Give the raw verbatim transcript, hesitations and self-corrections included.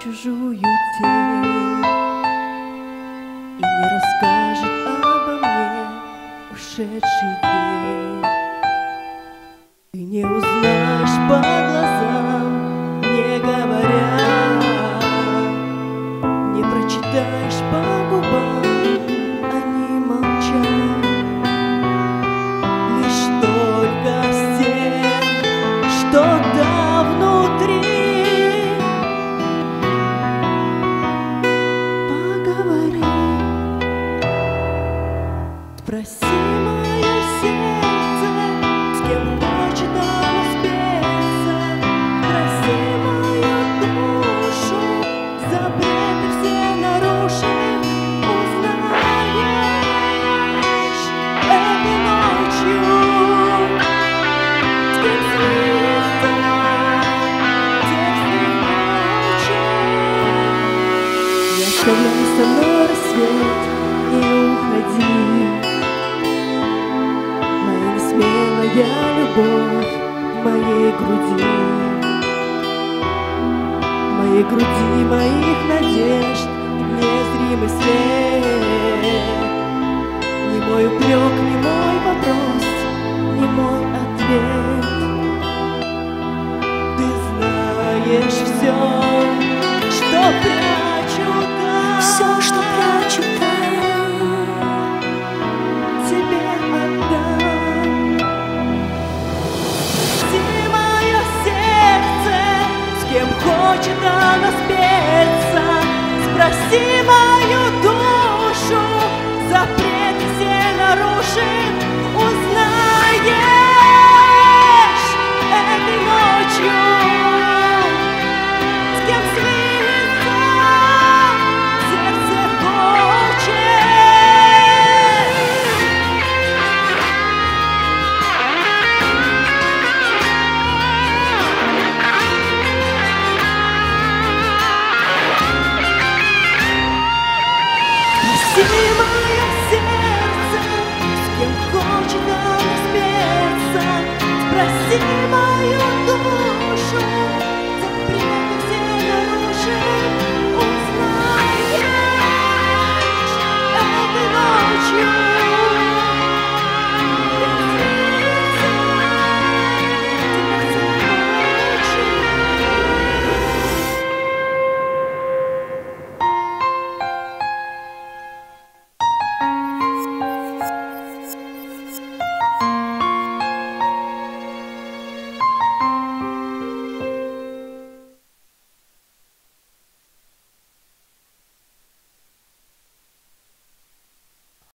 чужую тень и не расскажет обо мне ушедший день. Ты не узнаешь по глазам, не говоря, не прочитаешь по губам, они молчат. Лишь только с тем, что там внутри, поговори. Спроси мое сердце, с кем хочет оно спеться. Спроси мою душу, запреты все нарушив. Узнаешь этой ночью, с кем снится детских ночей. Не оставляй со мной рассвет, не уходи. Смелая любовь в моей груди, в моей груди моих надежд незримый свет. Не мой упрек, не мой вопрос, не мой ответ. Ты знаешь все, что прячу там, все, что прячу там. Хочет оно спеться. Спроси мою душу, запреты все нарушив. Узнаешь этой ночью, с кем слиться сердце хочет. Спроси мое сердце, с кем хочет оно спеться. Спроси мою душу,